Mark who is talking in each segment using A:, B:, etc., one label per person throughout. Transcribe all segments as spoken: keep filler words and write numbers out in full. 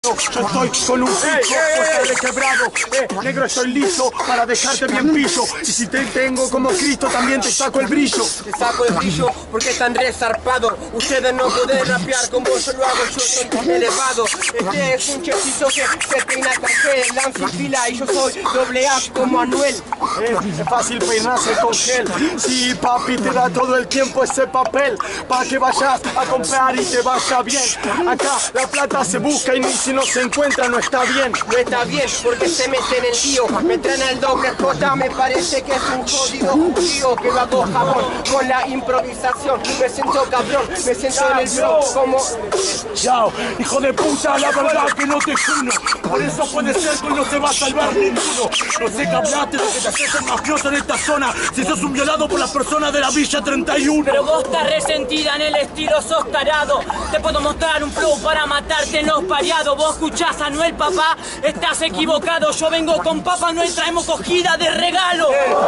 A: rato. Yo estoy con un pico porque le he quebrado. Eh, negro, estoy listo para dejarte bien pillo. Y si te tengo como Cristo, también te saco el brillo.
B: Te saco el brillo porque están resarpados. Ustedes no pueden rapear con vos, yo lo hago, yo soy elevado. Este es un chefcito que se peina café, lanza y fila, y yo soy doble A como Anuel.
A: Eh, es fácil peinarse con gel. Sí, papi, te da todo el tiempo ese papel para que vayas a comprar y te vaya bien. Acá la plata se busca y ni si no se encuentra no está bien.
B: No está bien porque se mete en el tío. Me traen el doble J, me parece que es un jodido tío que lo hago jabón con la improvisación. Me siento cabrón, me siento en el flow como...
A: Yao, hijo de puta, la verdad que no te juro. Por eso puede ser que no te va a salvar ninguno. No sé qué hablaste, lo que te haces el mafioso en esta zona. Si sos un violado por las personas de la Villa treinta y uno.
C: Pero vos estás resentida en el estilo, sos tarado. Te puedo mostrar un flow para matarte en los pareados. Vos escuchás a Anuel, papá, estás equivocado. Yo vengo con Papá Noel, traemos cogida de regalo.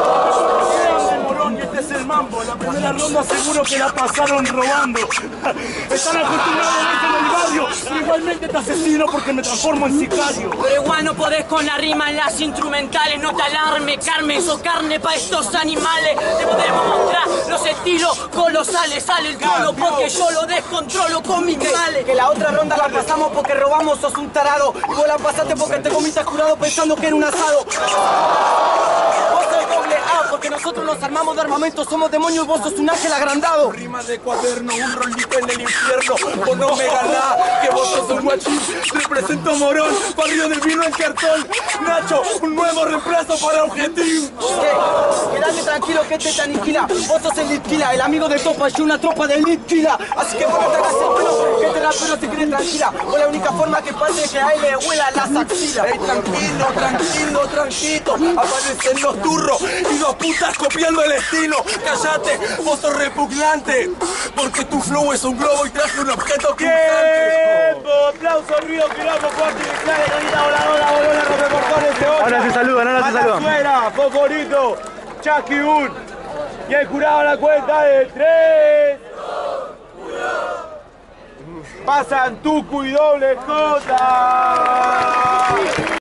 A: Morón, y este es el mambo. La primera ronda seguro que la pasaron robando. Están acostumbrados a eso en el barrio, pero igualmente te asesino porque me transformo en sicario.
C: Pero igual no podés con la rima en las instrumentales. No te alarme, Carmen, sos carne pa' estos animales. Te podemos mostrar los estilos colosales. Sale el trono porque yo lo descontrolo con mis males.
B: Que la otra ronda la pasamos porque robamos, sos un tarado. Y vos la pasaste porque te comiste jurado pensando que era un asado. Vos sos doble A porque nosotros nos armamos de armamento. Somos demonios, vos sos un ángel agrandado.
A: Rimas de cuaderno, un rolito en el infierno. Vos no me ganás, que vos sos un guachín. Represento Morón, barrio del vino en cartón. Nacho, un nuevo reemplazo para Objetivo.
B: ¿Qué? Quédate tranquilo que este te aniquila. Vos sos el Litquila, el amigo de Topa y una tropa de Litquila. Así que vos no te hagas el pelo, que este rapero se quede tranquila. Vos la única forma que pase es que a él le huela las axilas.
A: Ey, tranquilo, tranquilo, tranquilo. Aparecen los turros y dos putas copiando el estilo. Cállate, vos sos repugnante. Porque tu flow es un globo y traje un objeto ¡Tiempo! Aplauso, ruido, quilombo, fuerte y clave, canita voladora, bolona, rompeportones de otra.
D: Ahora se saludan, ahora se saludan.
A: Suena, favorito, Chucky Un. Y el jurado a la cuenta de tres. Pasan Tucu y doble J.